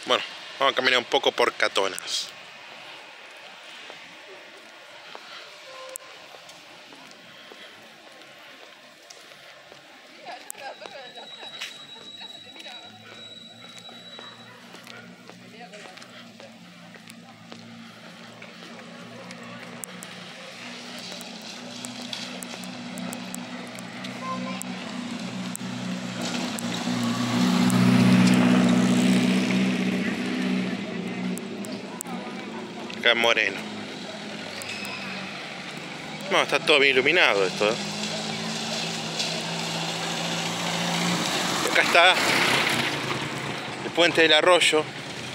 Bueno, vamos a caminar un poco por Catonas. Acá en Moreno. No, está todo bien iluminado esto, ¿eh? Acá está el puente del arroyo.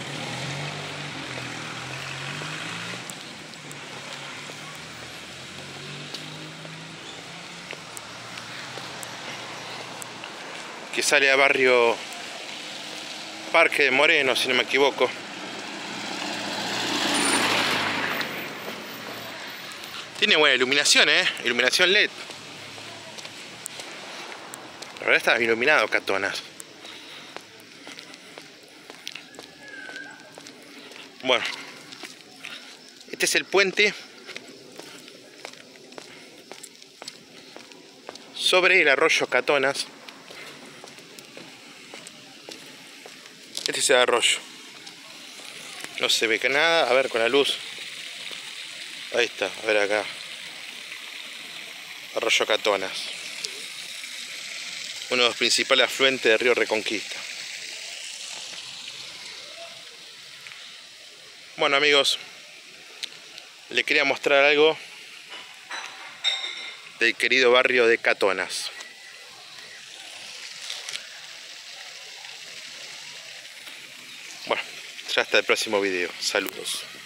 Que sale a barrio Parque de Moreno, si no me equivoco. Tiene buena iluminación, iluminación LED. La verdad está iluminado Catonas. Bueno, este es el puente sobre el arroyo Catonas. Este es el arroyo. No se ve que nada. A ver con la luz. Ahí está, a ver acá. Arroyo Catonas. Uno de los principales afluentes del río Reconquista. Bueno amigos, les quería mostrar algo del querido barrio de Catonas. Bueno, ya hasta el próximo video. Saludos.